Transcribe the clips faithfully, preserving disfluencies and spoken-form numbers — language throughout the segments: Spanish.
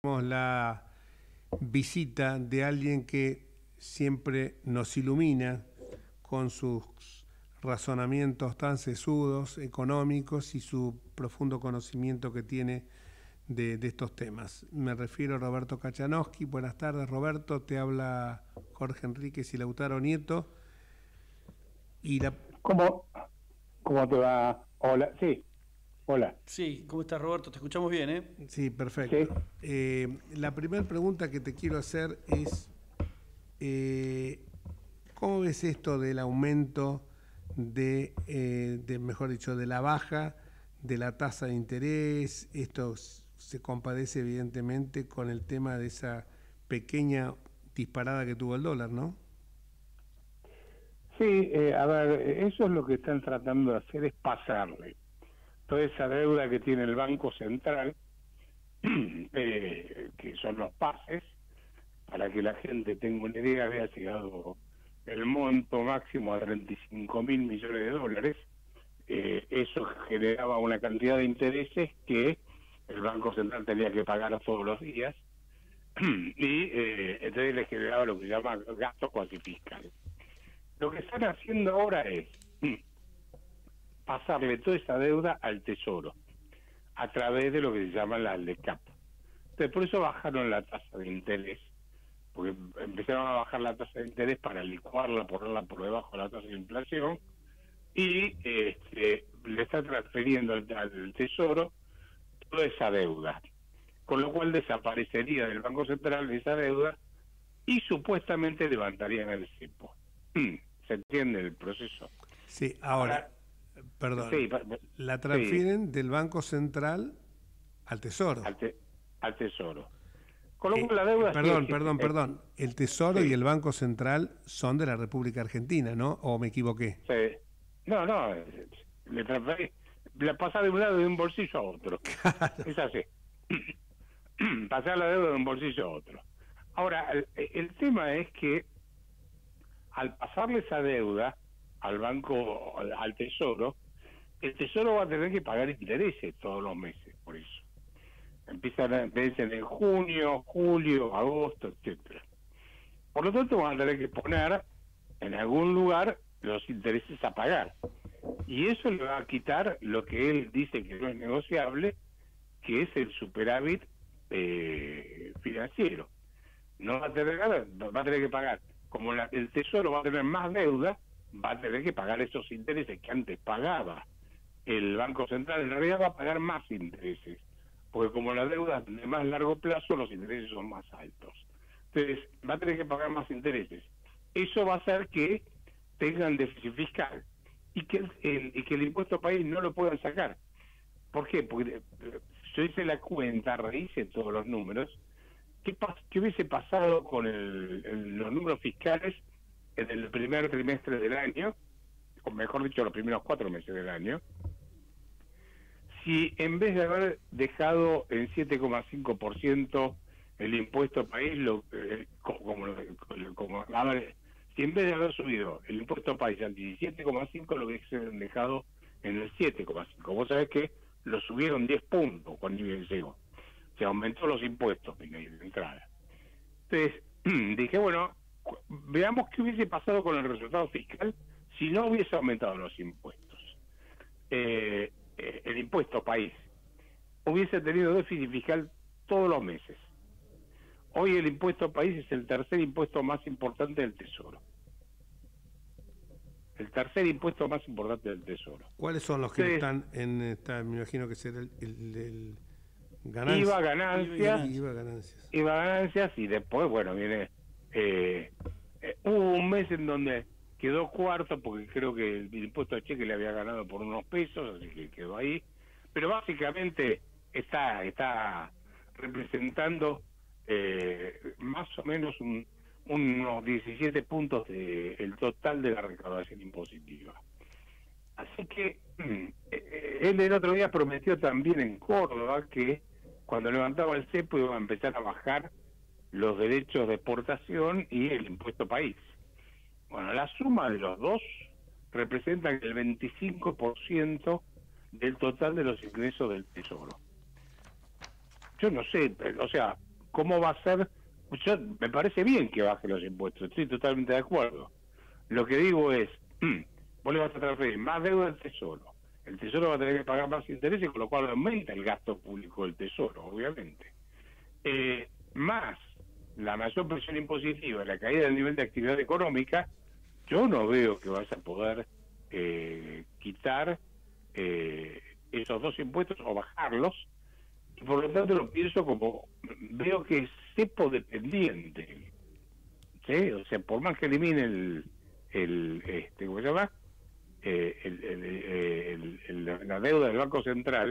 La visita de alguien que siempre nos ilumina con sus razonamientos tan sesudos, económicos y su profundo conocimiento que tiene de, de estos temas. Me refiero a Roberto Kachanowski. Buenas tardes, Roberto. Te habla Jorge Enríquez y Lautaro Nieto. Y la... ¿Cómo, ¿Cómo te va? Hola, sí, hola. Sí, ¿cómo estás, Roberto? Te escuchamos bien, ¿eh? Sí, perfecto. Sí. Eh, la primera pregunta que te quiero hacer es, eh, ¿cómo ves esto del aumento de, eh, de, mejor dicho, de la baja de la tasa de interés? Esto se compadece evidentemente con el tema de esa pequeña disparada que tuvo el dólar, ¿no? Sí, eh, a ver, eso es lo que están tratando de hacer, es pasarle toda esa deuda que tiene el Banco Central, eh, que son los pases, para que la gente tenga una idea. Había llegado el monto máximo a treinta y cinco mil millones de dólares. Eh, eso generaba una cantidad de intereses que el Banco Central tenía que pagar todos los días, y eh, entonces le generaba lo que se llama gasto cuasi fiscal. Lo que están haciendo ahora es pasarle toda esa deuda al Tesoro a través de lo que se llama la LECAP. Entonces, por eso bajaron la tasa de interés, porque empezaron a bajar la tasa de interés para licuarla, ponerla por debajo de la tasa de inflación, y este, le está transfiriendo al, al Tesoro toda esa deuda, con lo cual desaparecería del Banco Central esa deuda y supuestamente levantarían el cepo. ¿Se entiende el proceso? Sí, ahora, ahora perdón, sí, la transfieren sí, del Banco Central al Tesoro. Al, te, al Tesoro. Con lo Eh, cual la deuda... perdón, sí, perdón, eh, perdón. El Tesoro sí. y el Banco Central son de la República Argentina, ¿no? ¿O me equivoqué? Sí. No, no, le transferí, la pasa de un lado de un bolsillo a otro. Claro. Es así. Pasar la deuda de un bolsillo a otro. Ahora, el, el tema es que al pasarle esa deuda al banco, al, al Tesoro, el Tesoro va a tener que pagar intereses todos los meses, por eso. Empiezan a vencen en junio, julio, agosto, etcétera. Por lo tanto, van a tener que poner en algún lugar los intereses a pagar. Y eso le va a quitar lo que él dice que no es negociable, que es el superávit eh, financiero. No va a tener va a tener que pagar. Como la, el Tesoro va a tener más deuda, va a tener que pagar esos intereses que antes pagaba el Banco Central. En realidad va a pagar más intereses, porque como la deuda de más largo plazo, los intereses son más altos. Entonces, va a tener que pagar más intereses. Eso va a hacer que tengan déficit fiscal y que el, el, y que el impuesto país no lo puedan sacar. ¿Por qué? Porque yo hice la cuenta, rehice todos los números. ¿Qué, pas qué hubiese pasado con el, el, los números fiscales en el primer trimestre del año, o mejor dicho, los primeros cuatro meses del año, si en vez de haber dejado en siete coma cinco por ciento el impuesto país, lo, eh, como, como, como a ver, si en vez de haber subido el impuesto país al diecisiete coma cinco por ciento, lo hubiesen dejado en el siete coma cinco por ciento? Vos sabés que lo subieron diez puntos cuando llegó. Se aumentó los impuestos de entrada. Entonces, dije, bueno, veamos qué hubiese pasado con el resultado fiscal si no hubiese aumentado los impuestos. Eh, eh, el impuesto país hubiese tenido déficit fiscal todos los meses. Hoy el impuesto país es el tercer impuesto más importante del Tesoro. El tercer impuesto más importante del Tesoro. ¿Cuáles son los que Entonces, están en esta? Me imagino que será el, el, el ganancia. IVA, ganancias, IVA, ganancias. IVA, ganancias, y después, bueno, viene eh, eh, hubo un mes en donde quedó cuarto, porque creo que el, el impuesto de cheque le había ganado por unos pesos, así que quedó ahí. Pero básicamente está, está representando eh, más o menos un, unos diecisiete puntos de el total de la recaudación impositiva. Así que eh, él el otro día prometió también en Córdoba que cuando levantaba el cepo iba a empezar a bajar los derechos de exportación y el impuesto país. Bueno, la suma de los dos representa el veinticinco por ciento del total de los ingresos del Tesoro. Yo no sé, o sea, ¿cómo va a ser? Yo, me parece bien que baje los impuestos, estoy totalmente de acuerdo. Lo que digo es, vos le vas a transferir más deuda al Tesoro. El Tesoro va a tener que pagar más intereses, con lo cual aumenta el gasto público del Tesoro, obviamente. Eh, más la mayor presión impositiva, la caída del nivel de actividad económica, yo no veo que vas a poder eh, quitar eh, esos dos impuestos o bajarlos, y por lo tanto lo pienso como, veo que es cepo dependiente, ¿sí? O sea, por más que elimine el, el este, ¿cómo se llama? Eh, el, el, el, el, la deuda del Banco Central,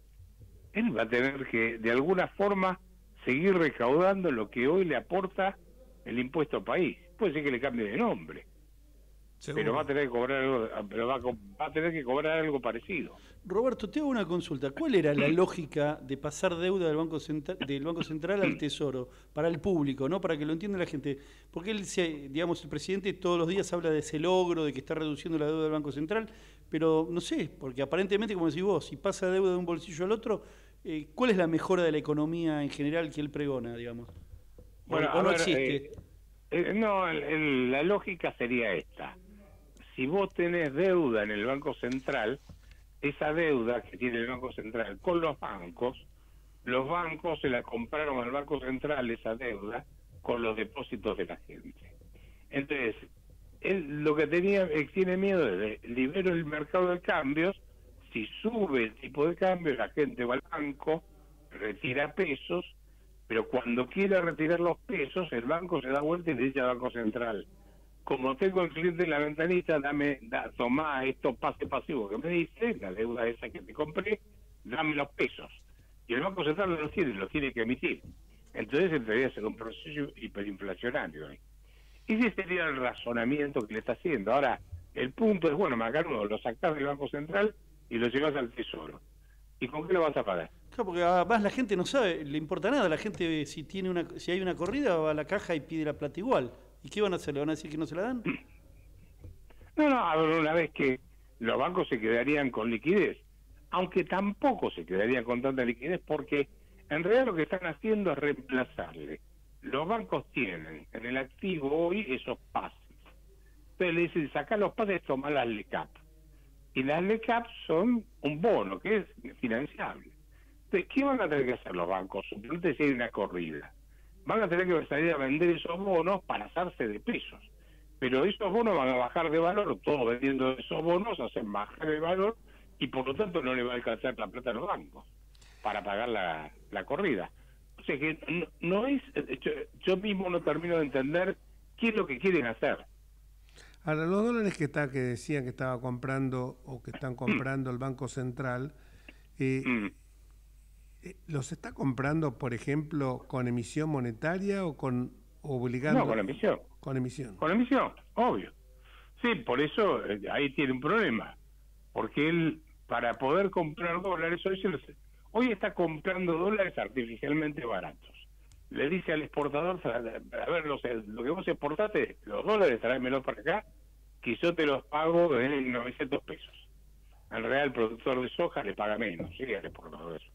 él va a tener que, de alguna forma, seguir recaudando lo que hoy le aporta el impuesto al país. Puede ser que le cambie de nombre, ¿seguro? Pero va a tener que cobrar algo, pero va a, va a tener que cobrar algo parecido. Roberto, te hago una consulta. ¿Cuál era la lógica de pasar deuda del Banco Central, del Banco Central al Tesoro para el público, no para que lo entienda la gente? Porque él, digamos, el presidente todos los días habla de ese logro, de que está reduciendo la deuda del Banco Central, pero no sé, porque aparentemente, como decís vos, si pasa deuda de un bolsillo al otro, eh, ¿cuál es la mejora de la economía en general que él pregona, digamos? Bueno, ¿O no ver, existe? Eh, eh, no, el, el, la lógica sería esta. Si vos tenés deuda en el Banco Central, esa deuda que tiene el Banco Central con los bancos, los bancos se la compraron al Banco Central, esa deuda, con los depósitos de la gente. Entonces, él lo que tenía, él tiene miedo es de libero el mercado de cambios, si sube el tipo de cambio, la gente va al banco, retira pesos, pero cuando quiera retirar los pesos, el banco se da vuelta y le dice al Banco Central, como tengo el cliente en la ventanita, dame, da, tomá estos pase pasivos que me dice, la deuda esa que te compré, dame los pesos. Y el Banco Central no los tiene, los tiene que emitir. Entonces entraría a ser un proceso hiperinflacionario. ¿eh? Ese sería el razonamiento que le está haciendo. Ahora, el punto es, bueno, Macanudo, lo sacás del Banco Central y lo llevas al Tesoro. ¿Y con qué lo vas a pagar? Claro, porque además la gente no sabe, le importa nada. La gente, si tiene una, si hay una corrida, va a la caja y pide la plata igual. ¿Y qué van a hacer? ¿Le van a decir que no se la dan? No, no, a ver, una vez que los bancos se quedarían con liquidez, aunque tampoco se quedarían con tanta liquidez, porque en realidad lo que están haciendo es reemplazarle. Los bancos tienen en el activo hoy esos pases. Entonces le dicen, saca los pases, toma las L E C A P. Y las L E C A P son un bono que es financiable. Entonces, ¿qué van a tener que hacer los bancos? Suponete si hay una corrida. Van a tener que salir a vender esos bonos para hacerse de pesos. Pero esos bonos van a bajar de valor, todos vendiendo esos bonos hacen bajar de valor y por lo tanto no le va a alcanzar la plata a los bancos para pagar la, la corrida. O sea que no, no es, yo, yo mismo no termino de entender qué es lo que quieren hacer. Ahora, los dólares que está que decían que estaba comprando o que están comprando el Banco Central, eh, mm. ¿los está comprando, por ejemplo, con emisión monetaria o con obligando? No, con emisión. Con emisión. Con emisión, obvio. Sí, por eso eh, ahí tiene un problema. Porque él, para poder comprar dólares, hoy, se los, hoy está comprando dólares artificialmente baratos. Le dice al exportador, a ver, lo, lo que vos exportaste, los dólares, tráemelos para acá, que yo te los pago en novecientos pesos. En realidad el productor de soja le paga menos, sí, al exportador de soja.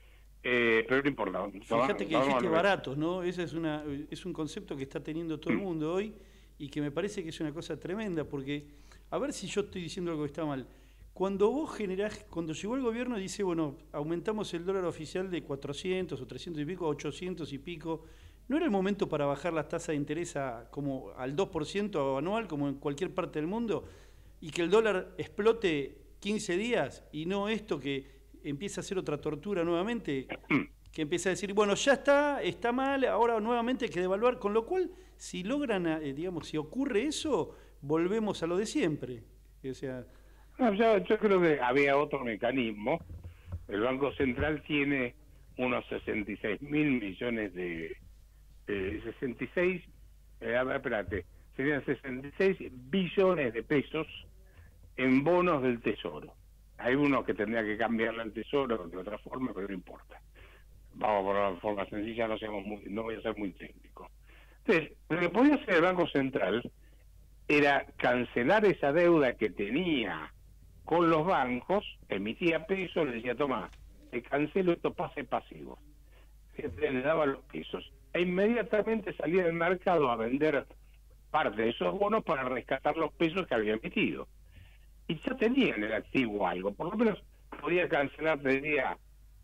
Eh, pero no importa. Fíjate que dijiste baratos, ¿no? Ese es, una, es un concepto que está teniendo todo el mundo hoy y que me parece que es una cosa tremenda, porque, a ver si yo estoy diciendo algo que está mal. Cuando vos generás, cuando llegó el gobierno y dice, bueno, aumentamos el dólar oficial de cuatrocientos o trescientos y pico a ochocientos y pico, ¿no era el momento para bajar las tasas de interés a, como al dos por ciento anual, como en cualquier parte del mundo, y que el dólar explote quince días y no esto que empieza a hacer otra tortura nuevamente, que empieza a decir, bueno, ya está, está mal, ahora nuevamente hay que devaluar, con lo cual, si logran, eh, digamos, si ocurre eso, volvemos a lo de siempre. O sea... No, yo, yo creo que había otro mecanismo. El Banco Central tiene unos sesenta y seis mil millones de... Eh, sesenta y seis, eh, a ver, espérate, serían sesenta y seis billones de pesos en bonos del Tesoro. Hay uno que tendría que cambiarle al Tesoro de otra forma, pero no importa. Vamos por una forma sencilla, no, seamos muy, no voy a ser muy técnico. Entonces, lo que podía hacer el Banco Central era cancelar esa deuda que tenía con los bancos, emitía pesos, le decía, toma, te cancelo estos pases pasivos. que le daba los pesos e inmediatamente salía del mercado a vender parte de esos bonos para rescatar los pesos que había emitido. Y ya tenía en el activo algo, por lo menos podía cancelar, tenía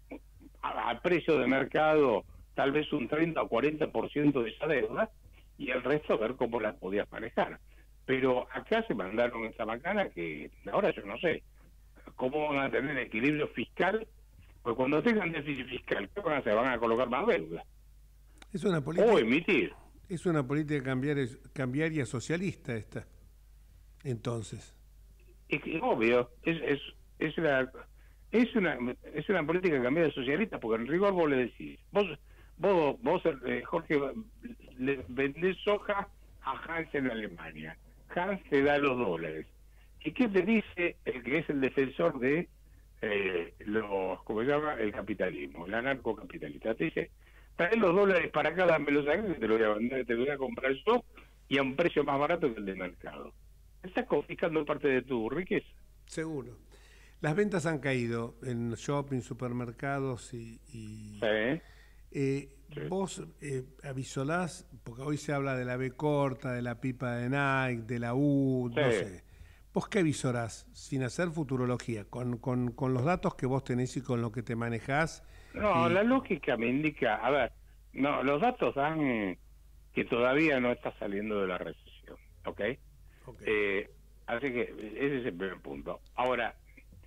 al precio de mercado tal vez un treinta o cuarenta por ciento de esa deuda y el resto ver cómo la podías manejar. Pero acá se mandaron esta macana que ahora yo no sé cómo van a tener equilibrio fiscal, pues cuando tengan déficit fiscal, ¿qué van a hacer? Van a colocar más deuda. Es una política, o emitir. Es una política cambiar, cambiaria socialista esta, entonces. Es que, obvio, es, es, es, una, es, una, es una política cambiaria socialista, porque en rigor vos le decís, vos, vos, vos eh, Jorge, le vendés soja a Hans en Alemania. Hans te da los dólares. ¿Y qué te dice el que es el defensor de eh, los, ¿cómo se llama? El capitalismo, el anarcocapitalista? Te dice, trae los dólares para acá, dámelos acá, que te lo voy a vender, te lo voy a comprar yo y a un precio más barato que el del mercado. Estás confiscando parte de tu riqueza. Seguro. Las ventas han caído en shopping, supermercados y... y... Sí. Eh, sí. Vos eh, avisolás, porque hoy se habla de la B corta, de la pipa de Nike, de la U, sí. No sé. ¿Vos qué avisorás sin hacer futurología? Con, con, con los datos que vos tenés y con lo que te manejás. No, y... la lógica me indica, a ver, no, los datos dan que todavía no está saliendo de la recesión, ¿ok? Okay. Eh, así que ese es el primer punto. Ahora,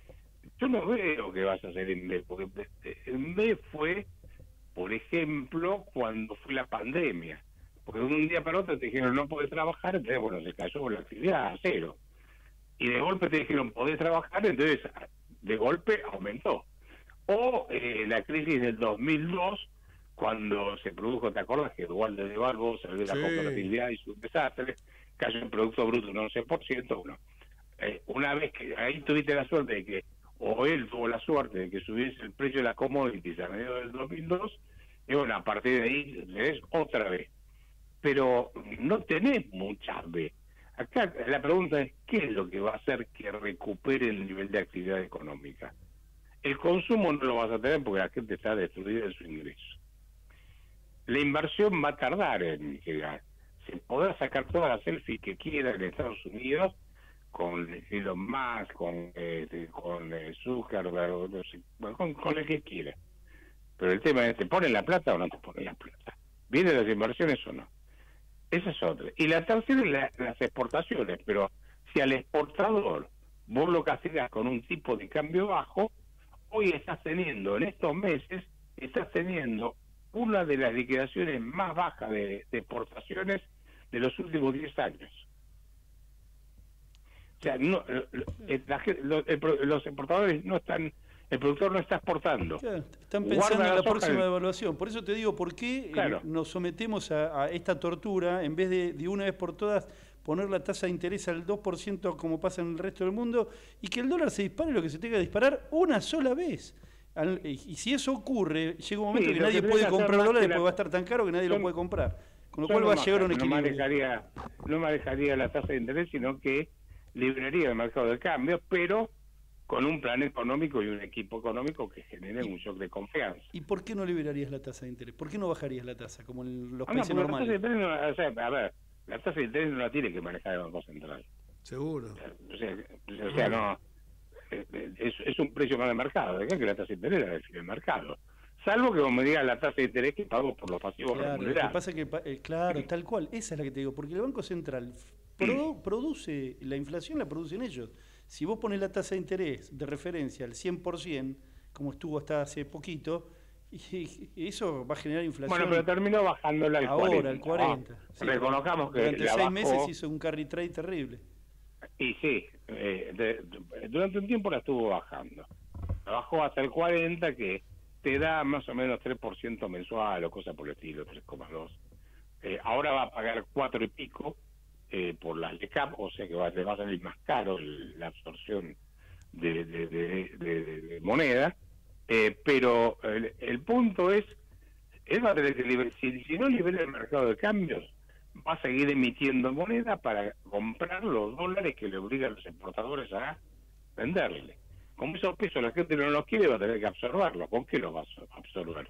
yo no veo que vas a hacer en B, porque en B fue, por ejemplo, cuando fue la pandemia, porque de un día para otro te dijeron no podés trabajar, entonces bueno, se cayó la actividad a cero. Y de golpe te dijeron podés trabajar, entonces de golpe aumentó. O eh, la crisis del dos mil dos, cuando se produjo, ¿te acuerdas? Que Dualde de Balbo salió de la sí. Cooperatividad y su desastre, cayó el Producto Bruto un once por ciento. Bueno, eh, una vez que ahí tuviste la suerte de que, o él tuvo la suerte de que subiese el precio de las commodities a mediados del dos mil dos, y bueno, a partir de ahí tenés otra vez. Pero no tenés muchas veces. Acá la pregunta es, ¿qué es lo que va a hacer que recupere el nivel de actividad económica? El consumo no lo vas a tener porque la gente está destruida en su ingreso. La inversión va a tardar en llegar. Se podrá sacar todas las selfies que quiera en Estados Unidos con Elon Musk, con, eh, con eh, Zuckerberg, no sé, con, con el que quiera. Pero el tema es, ¿te ponen la plata o no te ponen la plata? ¿Vienen las inversiones o no? Esa es otra. Y la tercera es la, las exportaciones, pero si al exportador vos lo castigas con un tipo de cambio bajo, hoy estás teniendo, en estos meses, estás teniendo una de las liquidaciones más bajas de, de exportaciones de los últimos diez años. O sea, no, la, los, los exportadores no están... El productor no está exportando. Claro, están pensando en la próxima devaluación. Por eso te digo, ¿por qué claro. nos sometemos a, a esta tortura en vez de, de una vez por todas poner la tasa de interés al dos por ciento como pasa en el resto del mundo y que el dólar se dispare lo que se tenga que disparar una sola vez? Al, y si eso ocurre, llega un momento sí, que nadie que puede comprar dólares la... porque va a estar tan caro que nadie son, lo puede comprar. Con lo cual va a llegar a un equilibrio. No manejaría, no manejaría la tasa de interés, sino que libraría el mercado de cambio, pero con un plan económico y un equipo económico que genere un shock de confianza. ¿Y por qué no liberarías la tasa de interés? ¿Por qué no bajarías la tasa, como en los ah, países no, normales? La tasa de interés no, o sea, a ver, la tasa de interés no la tiene que manejar el Banco Central. Seguro. O sea, o sea no es, es un precio más de mercado, de que la tasa de interés la define el mercado. Salvo que, como me digas, la tasa de interés que pago por los pasivos claro, remunerados. Lo que pasa es que, eh, claro, tal cual, esa es la que te digo, porque el Banco Central produ produce, la inflación la producen ellos. Si vos pones la tasa de interés de referencia al cien por ciento, como estuvo hasta hace poquito, y, y eso va a generar inflación. Bueno, pero terminó bajándola al ahora, cuarenta. al cuarenta. Ah, sí, reconozcamos que durante la seis bajó, meses hizo un carry trade terrible. Y sí, eh, de, de, durante un tiempo la estuvo bajando. La bajó hasta el cuarenta, que te da más o menos tres por ciento mensual o cosa por el estilo, tres coma dos. Eh, ahora va a pagar cuatro y pico. Eh, por las L E C A P, o sea que va, le va a salir más caro el, la absorción de, de, de, de, de, de moneda, eh, pero el, el punto es, él va a tener que liber, si, si no libera el mercado de cambios, va a seguir emitiendo moneda para comprar los dólares que le obligan a los exportadores a venderle. Como esos pesos la gente no los quiere, va a tener que absorberlos. ¿Con qué los va a absorber?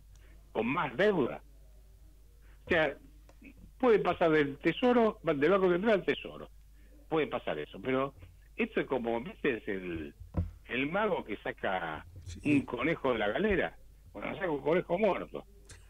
con más deuda. O sea, puede pasar del tesoro, del Banco Central al tesoro. Puede pasar eso, pero esto es como, ¿viste? Es el, el mago que saca Sí. un conejo de la galera. Bueno, saca un conejo muerto.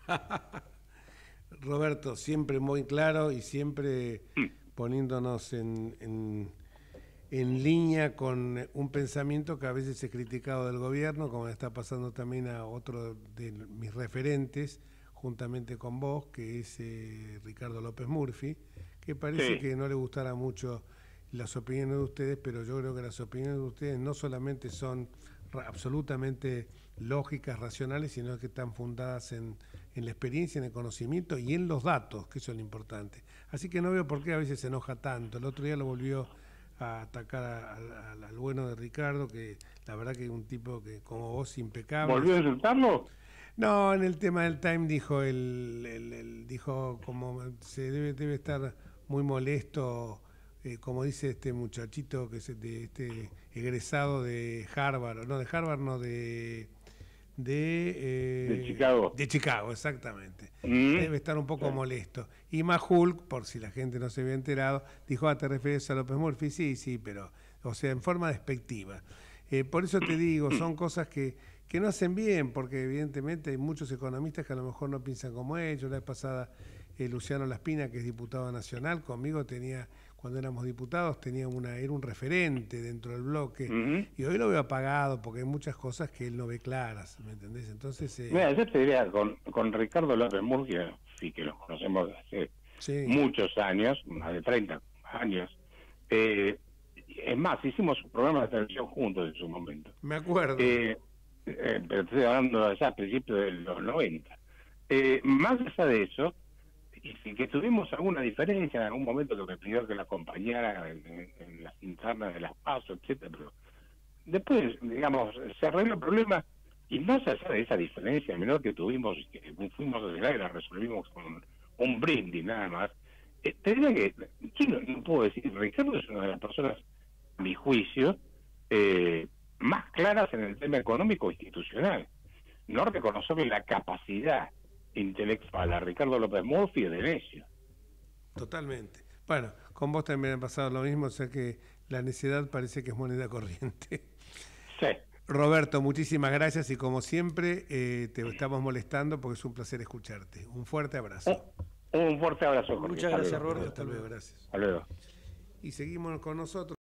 Roberto, siempre muy claro y siempre Mm. poniéndonos en, en, en línea con un pensamiento que a veces es criticado del gobierno, como le está pasando también a otro de mis referentes, juntamente con vos, que es eh, Ricardo López Murphy, que parece Sí. que no le gustara mucho las opiniones de ustedes, pero yo creo que las opiniones de ustedes no solamente son ra- absolutamente lógicas, racionales, sino que están fundadas en, en la experiencia, en el conocimiento y en los datos, que eso es lo importante. Así que no veo por qué a veces se enoja tanto. El otro día lo volvió a atacar a- a- al, al bueno de Ricardo, que la verdad que es un tipo que como vos impecable. ¿Volvió a insultarlo? No, en el tema del Time dijo el, el- el- dijo como se debe debe estar muy molesto, eh, como dice este muchachito que es de este egresado de Harvard, no de Harvard, no de de eh, De Chicago. de Chicago, exactamente. Mm. Debe estar un poco Sí. molesto. Y Mahulk, por si la gente no se había enterado, dijo, ah, ¿te refieres a López Murphy? Sí, sí, pero, o sea, en forma despectiva. Eh, por eso te digo, son cosas que, que no hacen bien, porque evidentemente hay muchos economistas que a lo mejor no piensan como ellos. La vez pasada, eh, Luciano Laspina, que es diputado nacional, conmigo tenía, cuando éramos diputados, tenía una, era un referente dentro del bloque, Ujú. y hoy lo veo apagado, porque hay muchas cosas que él no ve claras, ¿me entendés? Entonces, eh, Mira, yo te diría, con, con Ricardo López Murphy, sí que los conocemos desde hace sí, muchos años, más de treinta años. Eh, es más, hicimos un programa de televisión juntos en su momento. me acuerdo. Eh, eh, pero estoy hablando ya a principios de los noventa. Eh, más allá de eso, y si que tuvimos alguna diferencia en algún momento que me pidió que la acompañara en, en- en las internas de las PASO, etcétera, pero después, digamos, se arregló el problema y más allá de esa diferencia menor que tuvimos y que fuimos a llegar y la resolvimos con un brindis nada más, eh, te diría que, yo no, no puedo decir, Ricardo es una de las personas, a mi juicio, eh, más claras en el tema económico institucional. No reconocerle la capacidad intelectual a Ricardo López Murphy es de necio. Totalmente. Bueno, con vos también ha pasado lo mismo, o sea que la necedad parece que es moneda corriente. Sí. Roberto, muchísimas gracias y como siempre eh, te estamos molestando porque es un placer escucharte. Un fuerte abrazo. Un, un fuerte abrazo, Jorge. Muchas Hasta gracias, luego. Roberto. Hasta luego, gracias. Hasta luego. Y seguimos con nosotros.